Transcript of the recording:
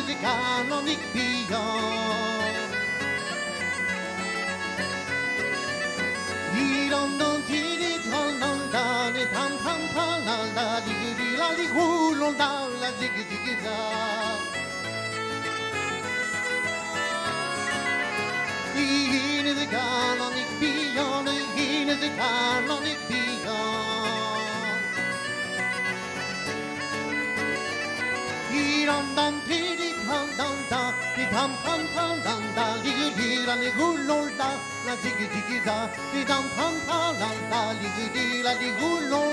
the canonic beyond. Dee-dum dum dee-dee-dum dum da di tam tam tam la la di la di hoo lum da la ziggy ziggy da. He is the canonic beyond. He is the canonic beyond. Dee-dum dum dee-dee-dum dum da di tam tam tam dum da di la di hoo lum da la ziggy ziggy da di dum tam tam la la di la di hoo lum